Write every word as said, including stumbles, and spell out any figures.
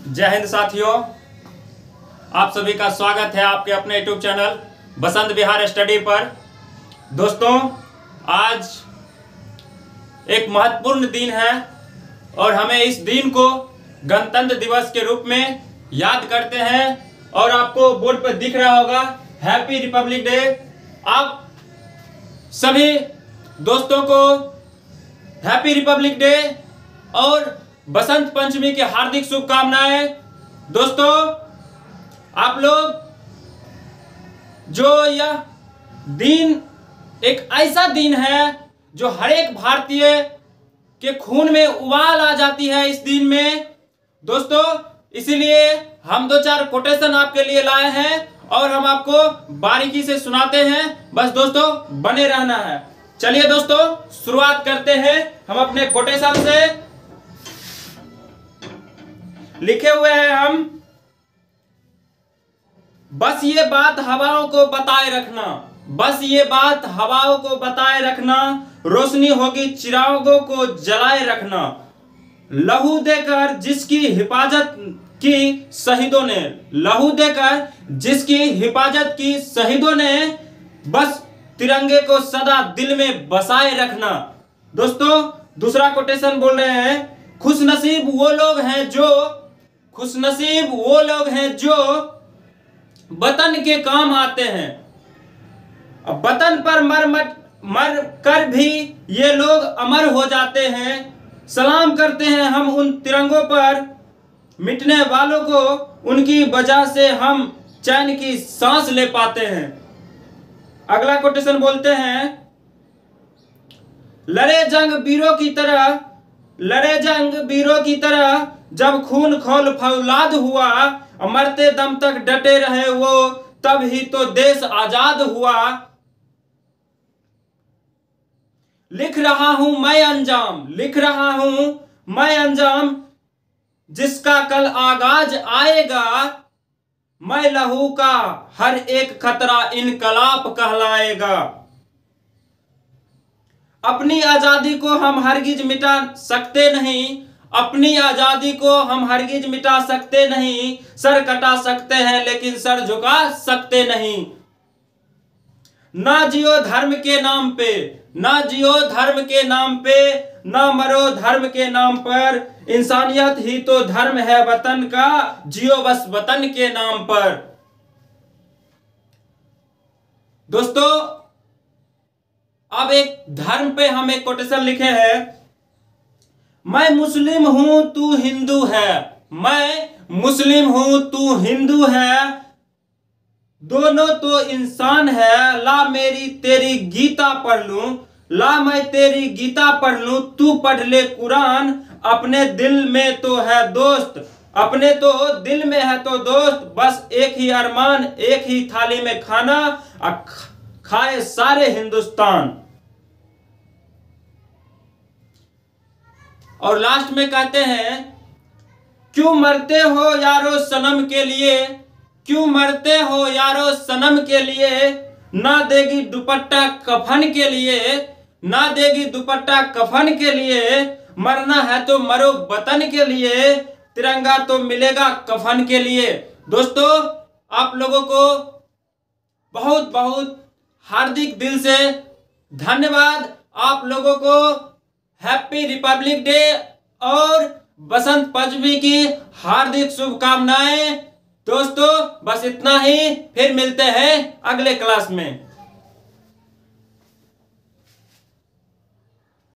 जय हिंद साथियों, आप सभी का स्वागत है आपके अपने YouTube channel Basant Vihar study पर। दोस्तों, आज एक महत्वपूर्ण दिन है और हमें इस दिन को गणतंत्र दिवस के रूप में याद करते हैं। और आपको बोर्ड पर दिख रहा होगा हैप्पी रिपब्लिक डे। आप सभी दोस्तों को हैप्पी रिपब्लिक डे और बसंत पंचमी की हार्दिक शुभकामनाएं। दोस्तों, आप लोग जो यह दिन एक ऐसा दिन है जो हर एक भारतीय के खून में उबाल आ जाती है इस दिन में। दोस्तों, इसीलिए हम दो चार कोटेशन आपके लिए लाए हैं और हम आपको बारीकी से सुनाते हैं। बस दोस्तों, बने रहना है। चलिए दोस्तों, शुरुआत करते हैं हम अपने कोटेशन से। लिखे हुए हैं हम, बस ये बात हवाओं को बताए रखना, बस ये बात हवाओं को बताए रखना, रोशनी होगी चिरागों को जलाए रखना, लहू देकर जिसकी हिफाजत की शहीदों ने, लहू देकर जिसकी हिफाजत की शहीदों ने, बस तिरंगे को सदा दिल में बसाए रखना। दोस्तों, दूसरा कोटेशन बोल रहे हैं, खुशनसीब वो लोग हैं जो खुशनसीब वो लोग हैं जो वतन के काम आते हैं। अब वतन पर मर मर मर कर भी ये लोग अमर हो जाते हैं। सलाम करते हैं हम उन तिरंगों पर, मिटने वालों को उनकी वजह से हम चैन की सांस ले पाते हैं। अगला कोटेशन बोलते हैं, लड़े जंग वीरों की तरह, लड़े जंग वीरों की तरह, जब खून खौल फौलाद हुआ, मरते दम तक डटे रहे वो, तब ही तो देश आजाद हुआ। लिख रहा हूं मैं अंजाम, लिख रहा हूं मैं अंजाम, जिसका कल आगाज आएगा, मैं लहू का हर एक खतरा इनकलाब कहलाएगा। अपनी आजादी को हम हरगिज मिटा सकते नहीं, अपनी आजादी को हम हरगिज मिटा सकते नहीं, सर कटा सकते हैं लेकिन सर झुका सकते नहीं। ना जियो धर्म के नाम पे, ना जियो धर्म के नाम पे, ना मरो धर्म के नाम पर, इंसानियत ही तो धर्म है वतन का, जियो बस वतन के नाम पर। दोस्तों, अब एक धर्म पे हम एक कोटेशन लिखे हैं, मैं मुस्लिम हूं तू हिंदू है, मैं मुस्लिम हूं तू हिंदू है, दोनों तो इंसान है, ला मेरी तेरी गीता पढ़ लूं, ला मैं तेरी गीता पढ़ लूं, तू पढ़ ले कुरान, अपने दिल में तो है दोस्त, अपने तो दिल में है तो दोस्त, बस एक ही अरमान, एक ही थाली में खाना, खाए सारे हिंदुस्तान। और लास्ट में कहते हैं, क्यों मरते हो यारो सनम के लिए, क्यों मरते हो यारो सनम के लिए, ना देगी दुपट्टा कफन के लिए, ना देगी दुपट्टा कफन के लिए, मरना है तो मरो वतन के लिए, तिरंगा तो मिलेगा कफन के लिए। दोस्तों, आप लोगों को बहुत बहुत हार्दिक दिल से धन्यवाद। आप लोगों को हैप्पी रिपब्लिक डे और बसंत पंचमी की हार्दिक शुभकामनाएं। दोस्तों, बस इतना ही, फिर मिलते हैं अगले क्लास में।